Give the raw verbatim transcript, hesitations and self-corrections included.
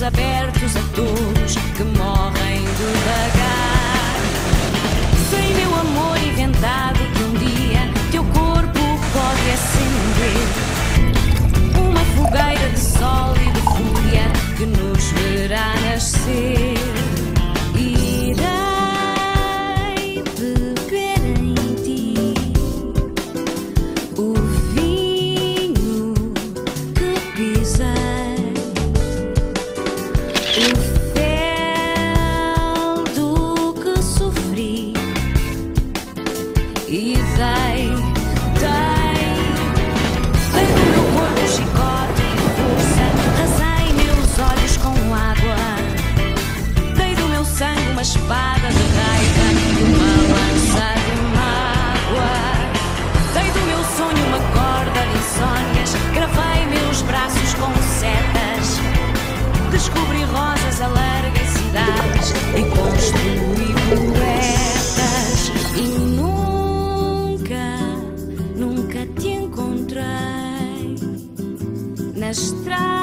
abertos a todos que morrem devagar. Sei, meu amor inventado, que um dia teu corpo pode acender uma fogueira de sol e de fúria que nos verá nascer. Irei beber em ti o vinho que pisei, o fel do que sofri, e dei, dei, dei do meu corpo um chicote e força, rasei meus olhos com água, dei do meu sangue uma espada de raiva e uma lança de mágoa, dei do meu sonho uma corda de insónias, gravei meus braços com setas, descobri rosas a largas cidades e construí poetas. E nunca, nunca te encontrei na estrada